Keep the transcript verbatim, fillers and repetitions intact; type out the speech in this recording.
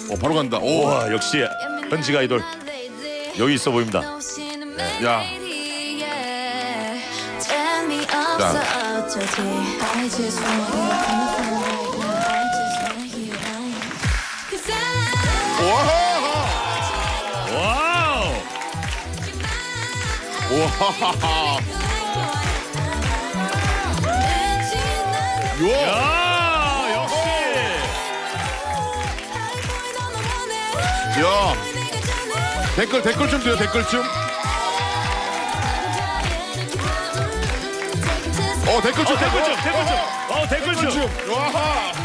어 바로 간다. 오. 와 역시 현직 아이돌 여기 있어 보입니다. 야. 자. 와. 와우. 와. 요. 야 역시. 야. 댓글 댓글 좀 줘요. 댓글 좀. 어 댓글 좀 어 댓글 좀 댓글 좀. 어 댓글 좀. 와.